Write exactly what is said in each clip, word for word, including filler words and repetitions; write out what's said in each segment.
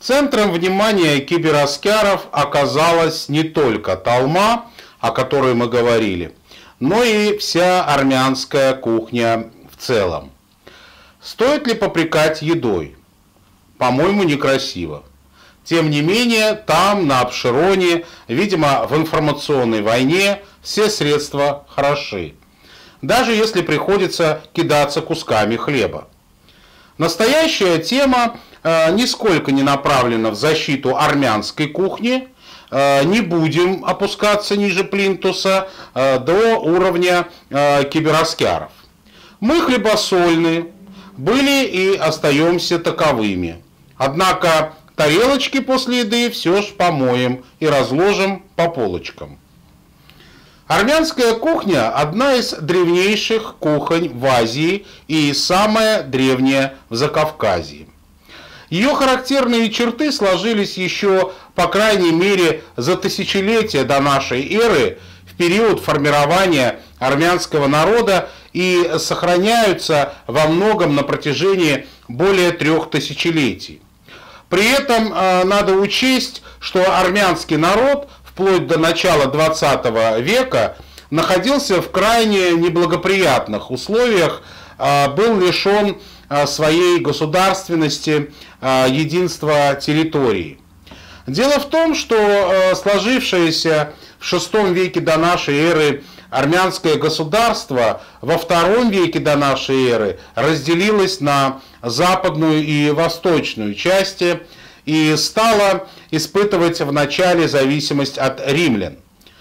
Центром внимания кибераскяров оказалась не только толма, о которой мы говорили, но и вся армянская кухня в целом. Стоит ли попрекать едой? По-моему, некрасиво. Тем не менее, там, на Апшероне, видимо, в информационной войне все средства хороши, даже если приходится кидаться кусками хлеба. Настоящая тема э, нисколько не направлена в защиту армянской кухни. Э, не будем опускаться ниже плинтуса э, до уровня э, кибераскяров. Мы хлебосольны, были и остаемся таковыми. Однако тарелочки после еды все ж помоем и разложим по полочкам. Армянская кухня – одна из древнейших кухонь в Азии и самая древняя в Закавказье. Ее характерные черты сложились еще, по крайней мере, за тысячелетия до нашей эры, в период формирования армянского народа, и сохраняются во многом на протяжении более трех тысячелетий. При этом э, надо учесть, что армянский народ вплоть до начала двадцатого века находился в крайне неблагоприятных условиях, э, был лишен э, своей государственности, э, единства территории. Дело в том, что э, сложившееся в шестом веке до нашей эры армянское государство во втором веке до нашей эры разделилось на западную и восточную части и стало испытывать вначале зависимость от римлян.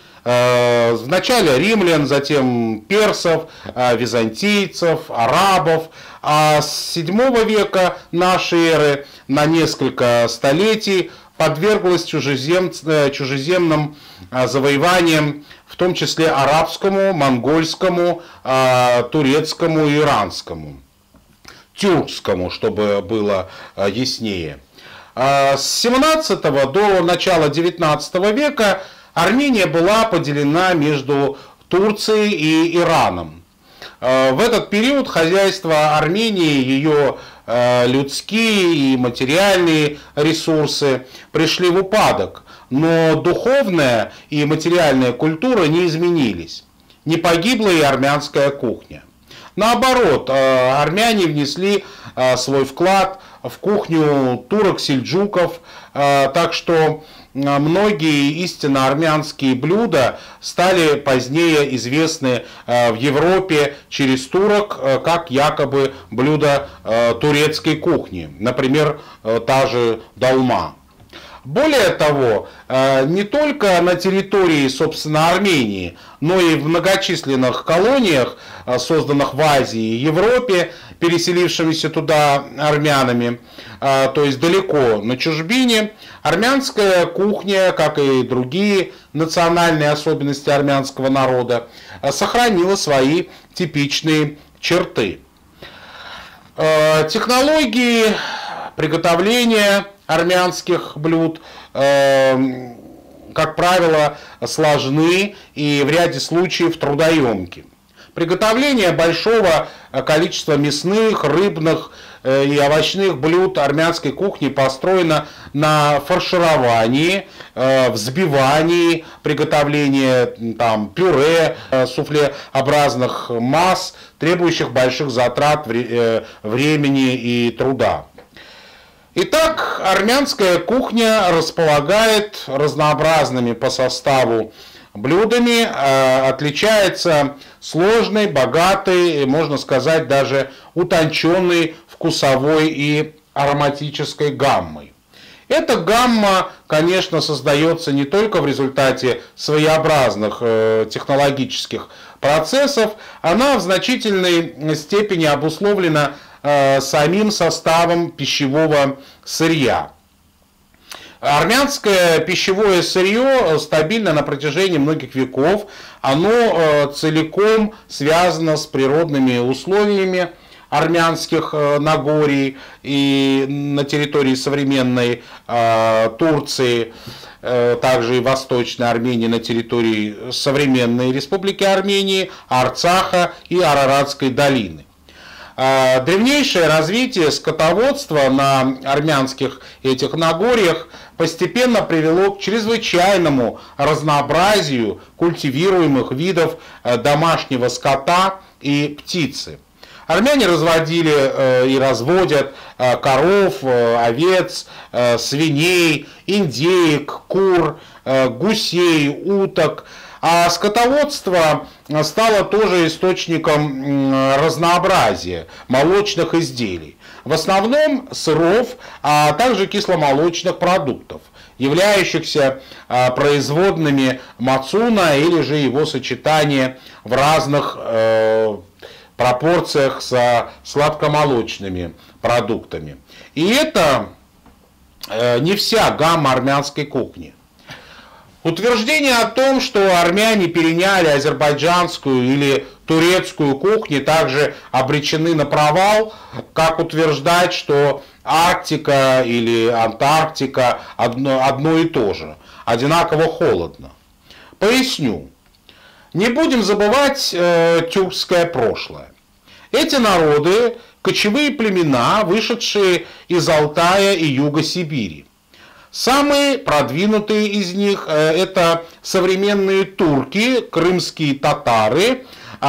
Вначале римлян, затем персов, византийцев, арабов. А с седьмого века нашей эры на несколько столетий подверглась чужезем, чужеземным завоеваниям, в том числе арабскому, монгольскому, турецкому и иранскому. Тюркскому, чтобы было яснее. С семнадцатого до начала девятнадцатого века Армения была поделена между Турцией и Ираном. В этот период хозяйство Армении, ее людские и материальные ресурсы пришли в упадок, но духовная и материальная культура не изменились. Не погибла и армянская кухня. Наоборот, армяне внесли свой вклад в кухню турок-сельджуков, так что многие истинно армянские блюда стали позднее известны в Европе через турок как якобы блюда турецкой кухни, например, та же долма. Более того, не только на территории, собственно, Армении, но и в многочисленных колониях, созданных в Азии и Европе, переселившимися туда армянами, то есть далеко на чужбине, армянская кухня, как и другие национальные особенности армянского народа, сохранила свои типичные черты. Технологии приготовления армянских блюд, как правило, сложны и в ряде случаев трудоемки. Приготовление большого количества мясных, рыбных и овощных блюд армянской кухни построено на фаршировании, взбивании, приготовлении там, пюре, суфлеобразных масс, требующих больших затрат времени и труда. Итак, армянская кухня располагает разнообразными по составу блюдами, отличается сложной, богатой, можно сказать, даже утонченной вкусовой и ароматической гаммой. Эта гамма, конечно, создается не только в результате своеобразных технологических процессов, она в значительной степени обусловлена самим составом пищевого сырья. Армянское пищевое сырье стабильно на протяжении многих веков. Оно целиком связано с природными условиями армянских Нагорий и на территории современной Турции, также и Восточной Армении, на территории современной Республики Армении, Арцаха и Араратской долины. Древнейшее развитие скотоводства на армянских этих Нагорьях постепенно привело к чрезвычайному разнообразию культивируемых видов домашнего скота и птицы. Армяне разводили и разводят коров, овец, свиней, индеек, кур, гусей, уток. А скотоводство стало тоже источником разнообразия молочных изделий. В основном сыров, а также кисломолочных продуктов, являющихся производными мацуна или же его сочетание в разных пропорциях со сладкомолочными продуктами. И это не вся гамма армянской кухни. Утверждение о том, что армяне переняли азербайджанскую или турецкую кухню, также обречены на провал, как утверждать, что Арктика или Антарктика одно, одно и то же, одинаково холодно. Поясню. Не будем забывать э, тюркское прошлое. Эти народы – кочевые племена, вышедшие из Алтая и юга Сибири. Самые продвинутые из них – это современные турки, крымские татары,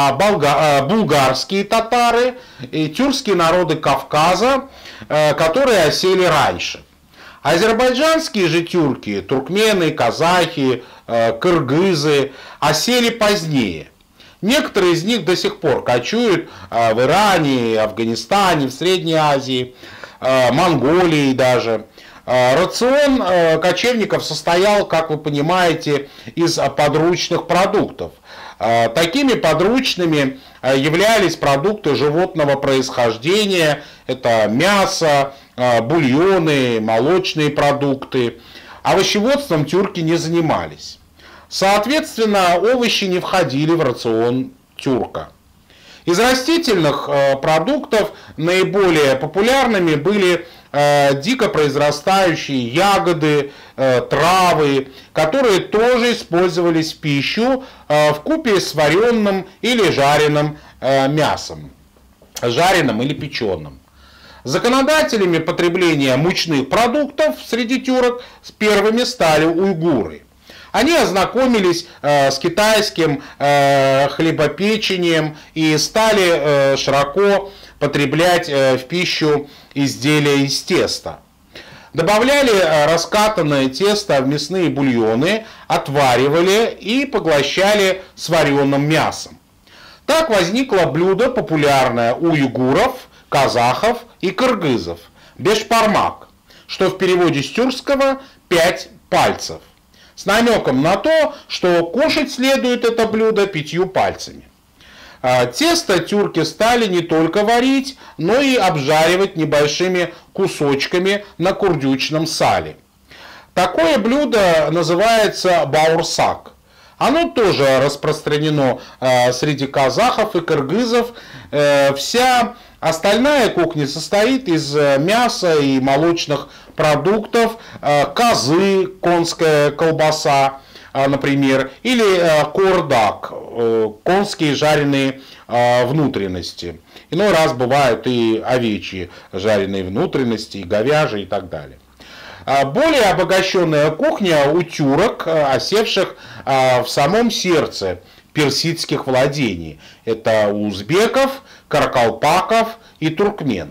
булгарские татары и тюркские народы Кавказа, которые осели раньше. Азербайджанские же тюрки, туркмены, казахи, кыргызы осели позднее. Некоторые из них до сих пор кочуют в Иране, Афганистане, в Средней Азии, Монголии даже. Рацион кочевников состоял, как вы понимаете, из подручных продуктов. Такими подручными являлись продукты животного происхождения, это мясо, бульоны, молочные продукты. Овощеводством тюрки не занимались. Соответственно, овощи не входили в рацион тюрка. Из растительных продуктов наиболее популярными были дико произрастающие ягоды, травы, которые тоже использовались в пищу вкупе с вареным или жареным мясом, жареным или печеным. Законодателями потребления мучных продуктов среди тюрок с первыми стали уйгуры. Они ознакомились э, с китайским э, хлебопечением и стали э, широко потреблять э, в пищу изделия из теста. Добавляли э, раскатанное тесто в мясные бульоны, отваривали и поглощали с вареным мясом. Так возникло блюдо, популярное у уйгуров, казахов и кыргызов – бешпармак, что в переводе с тюркского «пять пальцев», с намеком на то, что кушать следует это блюдо пятью пальцами. Тесто тюрки стали не только варить, но и обжаривать небольшими кусочками на курдючном сале. Такое блюдо называется баурсак. Оно тоже распространено среди казахов и кыргызов. Вся остальная кухня состоит из мяса и молочных продуктов, козы, конская колбаса, например, или кордак, конские жареные внутренности. Иной раз бывают и овечьи жареные внутренности, и говяжьи и так далее. Более обогащенная кухня у тюрок, осевших в самом сердце персидских владений. Это у узбеков, каракалпаков и туркмен.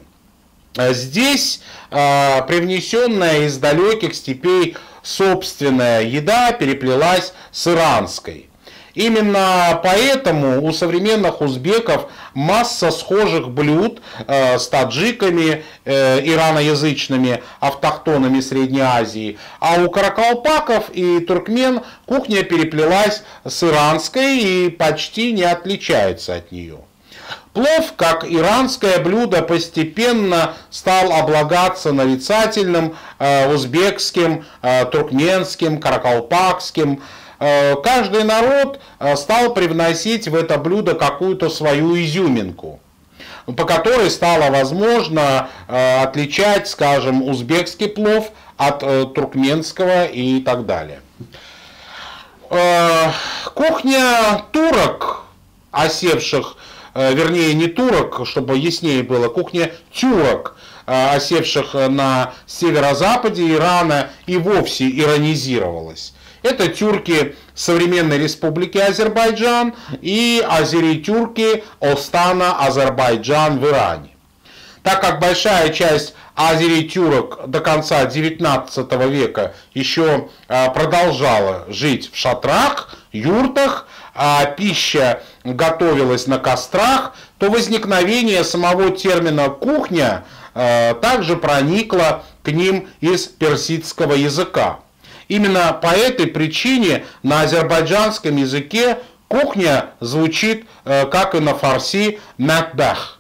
Здесь привнесенная из далеких степей собственная еда переплелась с иранской. Именно поэтому у современных узбеков масса схожих блюд э, с таджиками, э, ираноязычными автохтонами Средней Азии, а у каракалпаков и туркмен кухня переплелась с иранской и почти не отличается от нее. Плов, как иранское блюдо, постепенно стал облагаться нарицательным э, узбекским, э, туркменским, каракалпакским. Каждый народ стал привносить в это блюдо какую-то свою изюминку, по которой стало возможно отличать, скажем, узбекский плов от туркменского и так далее. Кухня турок, осевших вернее не турок, чтобы яснее было, кухня тюрок, осевших на северо-западе Ирана, и вовсе иранизировалась. Это тюрки современной республики Азербайджан и азери-тюрки Остана, Азербайджан в Иране. Так как большая часть азери-тюрок до конца девятнадцатого века еще продолжала жить в шатрах, юртах, а пища готовилась на кострах, то возникновение самого термина «кухня» также проникло к ним из персидского языка. Именно по этой причине на азербайджанском языке кухня звучит, как и на фарси, «матбах».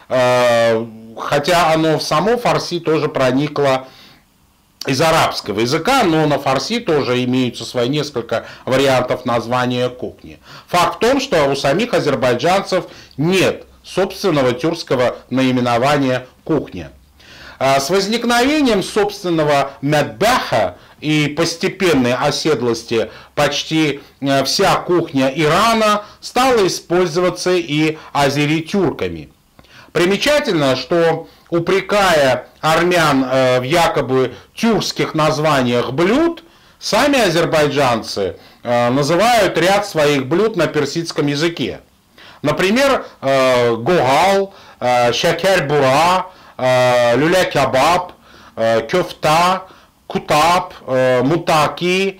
Хотя оно в само фарси тоже проникло из арабского языка, но на фарси тоже имеются свои несколько вариантов названия кухни. Факт в том, что у самих азербайджанцев нет собственного тюркского наименования кухня. С возникновением собственного «матбаха» и постепенной оседлости почти вся кухня Ирана стала использоваться и азери-тюрками. Примечательно, что, упрекая армян в якобы тюркских названиях блюд, сами азербайджанцы называют ряд своих блюд на персидском языке. Например, гогал, шакер-бура, люля-кебаб, кёфта, кутаб, мутаки,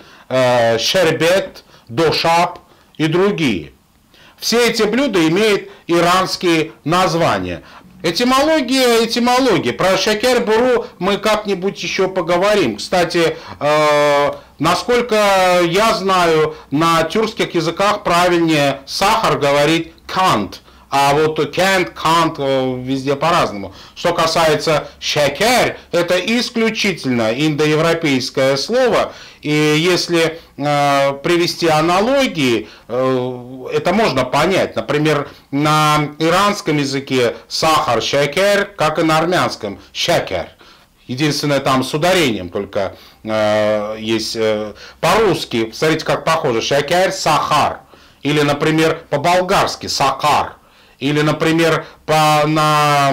шербет, дошаб и другие. Все эти блюда имеют иранские названия. Этимология, этимология. Про шакер-буру мы как-нибудь еще поговорим. Кстати, э, насколько я знаю, на тюркских языках правильнее сахар говорить кант. А вот can't, can't везде по-разному. Что касается шакер, это исключительно индоевропейское слово. И если э, привести аналогии, э, это можно понять. Например, на иранском языке сахар шакер, как и на армянском шакер. Единственное, там с ударением только э, есть. Э, по-русски, смотрите, как похоже, шакер, сахар. Или, например, по-болгарски сакар. Или, например, по, на,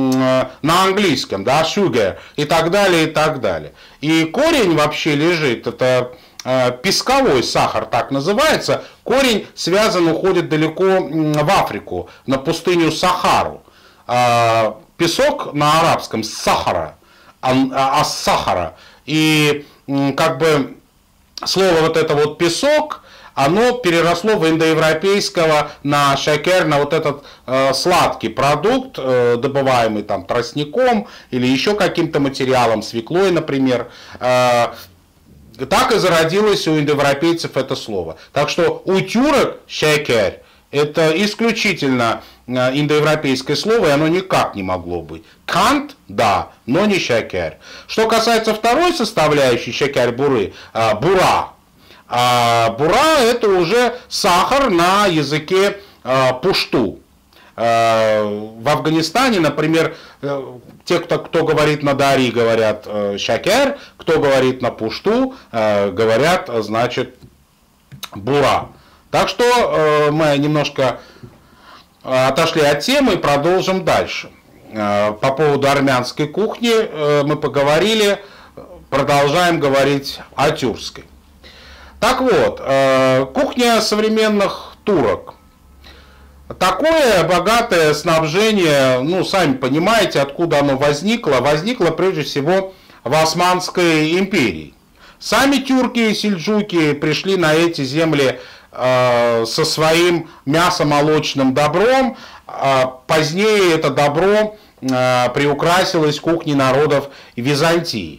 на английском, да, sugar, и так далее, и так далее. И корень вообще лежит, это э, песковой сахар, так называется. Корень связан, уходит далеко в Африку, на пустыню Сахару. Э, песок на арабском сахара, а, а сахара. И э, как бы слово вот это вот песок, оно переросло в индоевропейского на шакер, на вот этот э, сладкий продукт, э, добываемый там тростником или еще каким-то материалом, свеклой, например. Э, так и зародилось у индоевропейцев это слово. Так что у тюрок шакер это исключительно индоевропейское слово, и оно никак не могло быть. Кант, да, но не шакер. Что касается второй составляющей шакер-буры, э, бура. А бура это уже сахар на языке э, пушту. Э, в Афганистане, например, э, те, кто, кто говорит на дари, говорят э, шакер, кто говорит на пушту, э, говорят, значит, бура. Так что э, мы немножко отошли от темы и продолжим дальше. Э, по поводу армянской кухни э, мы поговорили, продолжаем говорить о тюркской. Так вот, кухня современных турок. Такое богатое снабжение, ну, сами понимаете, откуда оно возникло. Возникло прежде всего в Османской империи. Сами тюрки и сельджуки пришли на эти земли со своим мясомолочным добром. Позднее это добро приукрасилось кухней народов Византии.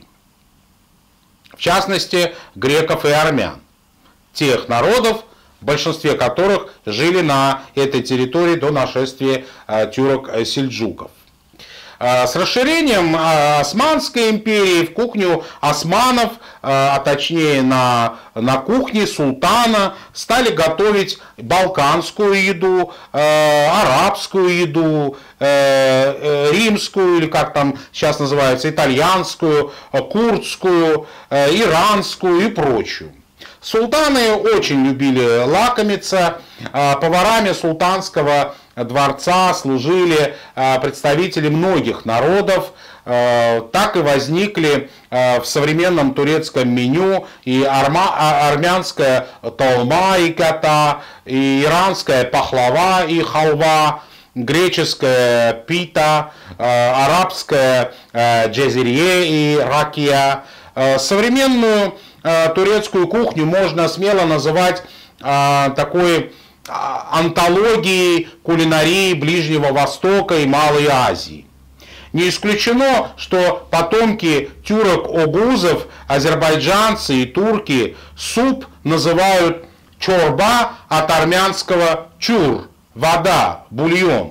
В частности, греков и армян. Тех народов, в большинстве которых жили на этой территории до нашествия тюрок-сельджуков. С расширением Османской империи в кухню османов, а точнее на, на кухне султана, стали готовить балканскую еду, арабскую еду, римскую, или как там сейчас называется, итальянскую, курдскую, иранскую и прочую. Султаны очень любили лакомиться. Поварами султанского дворца служили представители многих народов. Так и возникли в современном турецком меню и армянская толма и ката, и иранская пахлава и халва, греческая пита, арабская джезерье и ракия. Современную турецкую кухню можно смело называть такой антологией кулинарии Ближнего Востока и Малой Азии. Не исключено, что потомки тюрок-огузов, азербайджанцы и турки суп называют чорба от армянского чур, вода, бульон.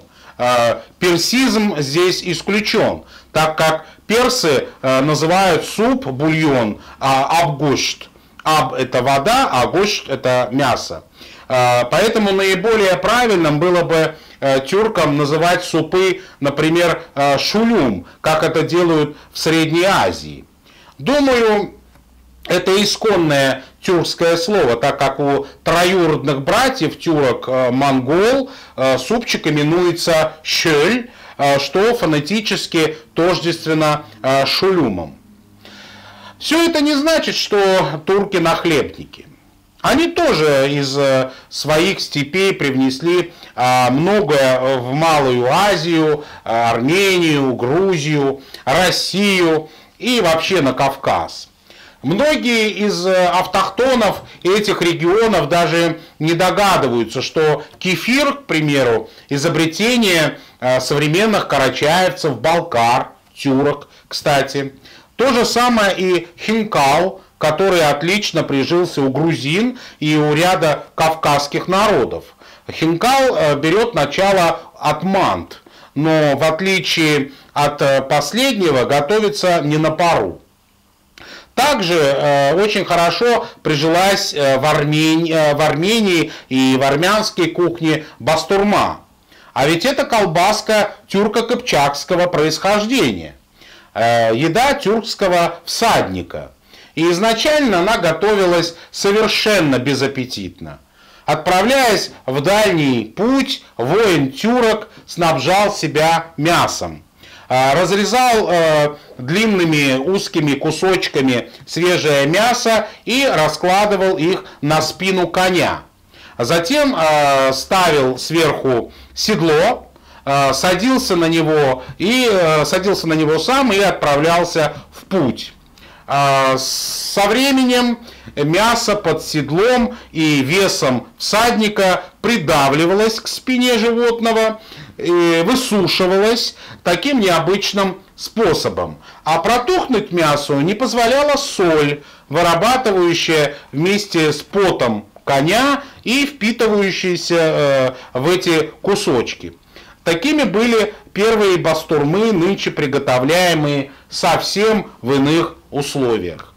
Персизм здесь исключен, так как персы называют суп, бульон, абгушт. Аб – это вода, а гушт – это мясо. Поэтому наиболее правильным было бы тюркам называть супы, например, шулюм, как это делают в Средней Азии. Думаю, это исконное тюркское слово, так как у троюродных братьев тюрок-монгол супчик именуется шölь, что фонетически тождественно шулюмом. Все это не значит, что турки нахлебники. Они тоже из своих степей привнесли многое в Малую Азию, Армению, Грузию, Россию и вообще на Кавказ. Многие из автохтонов этих регионов даже не догадываются, что кефир, к примеру, изобретение современных карачаевцев, балкар, тюрок, кстати. То же самое и хинкал, который отлично прижился у грузин и у ряда кавказских народов. Хинкал берет начало от мант, но в отличие от последнего готовится не на пару. Также э, очень хорошо прижилась э, в, Армении, э, в Армении и в армянской кухне бастурма. А ведь это колбаска тюрко-кыпчакского происхождения. Э, еда тюркского всадника. И изначально она готовилась совершенно безаппетитно. Отправляясь в дальний путь, воин-тюрок снабжал себя мясом. Разрезал э, длинными узкими кусочками свежее мясо и раскладывал их на спину коня. Затем э, ставил сверху седло, э, садился на него и э, садился на него сам и отправлялся в путь. Э, со временем мясо под седлом и весом всадника придавливалось к спине животного, высушивалось таким необычным способом. А протухнуть мясу не позволяла соль, вырабатывающая вместе с потом коня и впитывающаяся в эти кусочки. Такими были первые бастурмы, нынче приготовляемые совсем в иных условиях.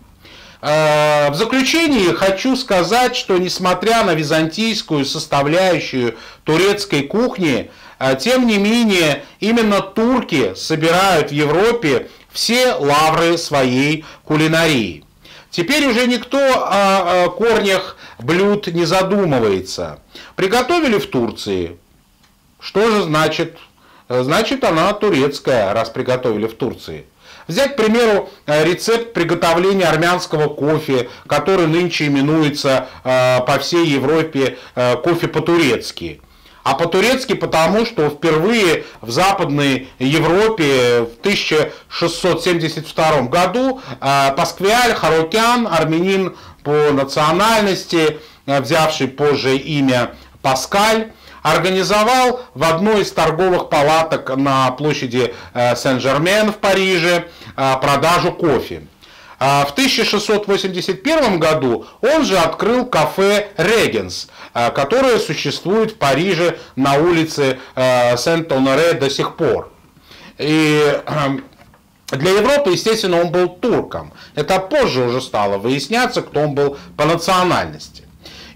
В заключение хочу сказать, что несмотря на византийскую составляющую турецкой кухни, тем не менее именно турки собирают в Европе все лавры своей кулинарии. Теперь уже никто о корнях блюд не задумывается. Приготовили в Турции. Что же значит? Значит, она турецкая, раз приготовили в Турции. Взять, к примеру, рецепт приготовления армянского кофе, который нынче именуется по всей Европе кофе по-турецки. А по-турецки потому, что впервые в Западной Европе в тысяча шестьсот семьдесят втором году Пасквиаль Харукян, армянин по национальности, взявший позже имя Паскаль, организовал в одной из торговых палаток на площади Сен-Жермен в Париже продажу кофе. В тысяча шестьсот восемьдесят первом году он же открыл кафе «Регенс», которое существует в Париже на улице Сент-Оноре до сих пор. И для Европы, естественно, он был турком. Это позже уже стало выясняться, кто он был по национальности.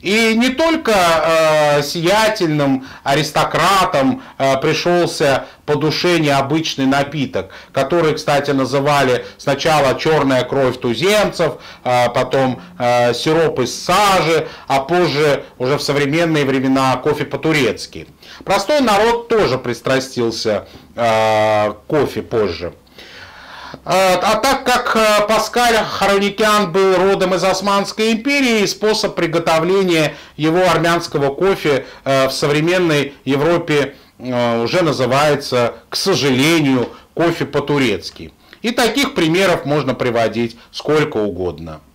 И не только э, сиятельным аристократам э, пришелся по душе необычный напиток, который, кстати, называли сначала черная кровь туземцев, э, потом э, сироп из сажи, а позже уже в современные времена кофе по-турецки. Простой народ тоже пристрастился э, к кофе позже. А так как Паскаль Харуникян был родом из Османской империи, способ приготовления его армянского кофе в современной Европе уже называется, к сожалению, кофе по-турецки. И таких примеров можно приводить сколько угодно.